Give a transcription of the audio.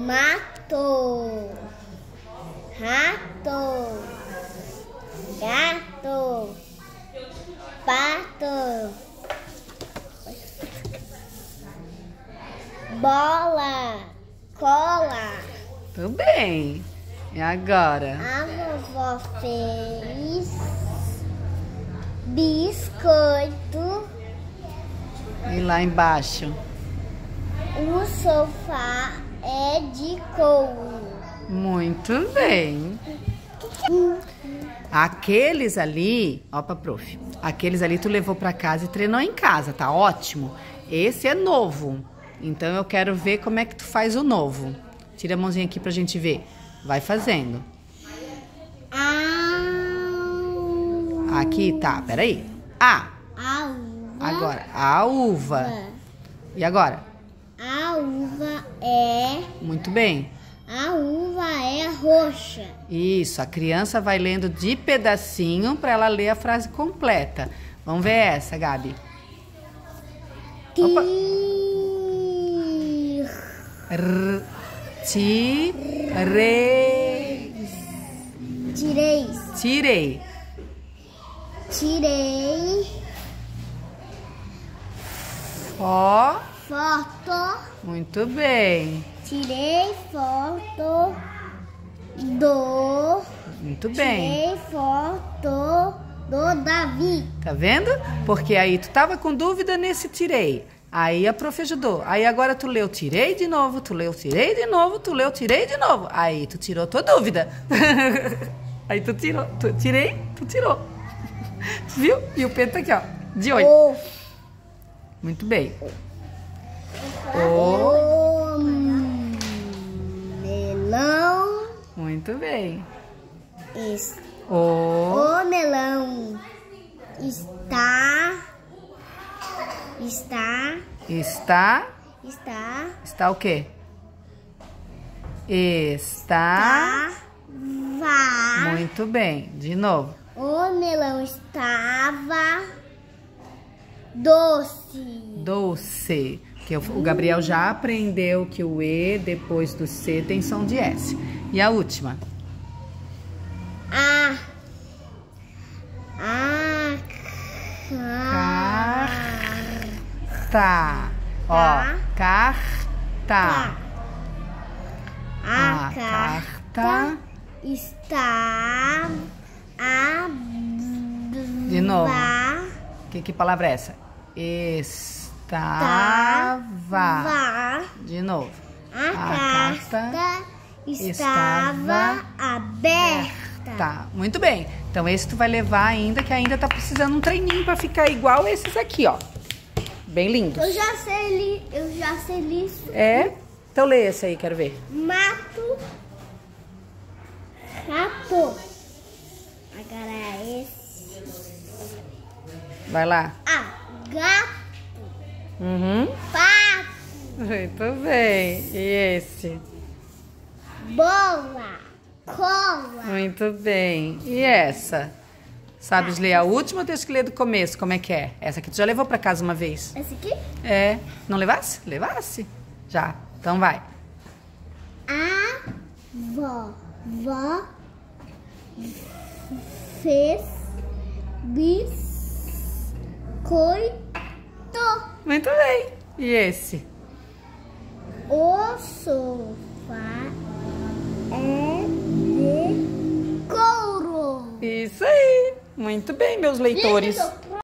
mato, rato, gato, pato, bola, cola. Tudo bem. E agora? A vovó fez biscoito. E lá embaixo? O sofá é de couro. Muito bem. Aqueles ali, ó pra prof. Aqueles ali tu levou pra casa e treinou em casa, tá ótimo. Esse é novo. Então eu quero ver como é que tu faz o novo. Tira a mãozinha aqui pra gente ver. Vai fazendo. Aqui, tá, peraí. A. A uva. Agora, a uva. E agora? A uva é... Muito bem. A uva é roxa. Isso, a criança vai lendo de pedacinho para ela ler a frase completa. Vamos ver essa, Gabi. Opa. Tirei. Tirei. Ó. Foto. Muito bem. Tirei foto do... Muito bem. Tirei foto do Davi. Tá vendo? Porque aí tu tava com dúvida nesse tirei. Aí a prof ajudou. Aí agora tu leu tirei de novo, tu leu tirei de novo, tu leu tirei de novo. Aí tu tirou tua dúvida. Aí tu tirou, tu tirei, tu tirou. Viu? E o Pedro tá aqui, ó, de olho. Muito bem. O melão. Muito bem. O melão está o quê? Está. Muito bem. De novo. O melão estava doce. Doce. Que o Gabriel já aprendeu que o E depois do C tem som de S. E a última? Carta. Ó, carta. A carta está de novo. Que palavra é essa? Estava. De novo. A carta estava aberta. Tá, muito bem. Então esse tu vai levar ainda, que ainda tá precisando um treininho pra ficar igual esses aqui, ó. Bem lindos. Eu já sei isso. É? Então lê esse aí, quero ver. Mato, rato. Agora é esse. Vai lá. Gato. Pato. Muito bem. E esse? Bola. Cola. Muito bem. E essa? Sabes ler a última ou tens que ler do começo? Como é que é? Essa aqui tu já levou pra casa uma vez? Esse aqui? É. Não levasse? Levasse? Já. Então vai. A vovó fez biscoito. Muito bem. E esse? O sofá é de couro. Isso aí. Muito bem, meus leitores.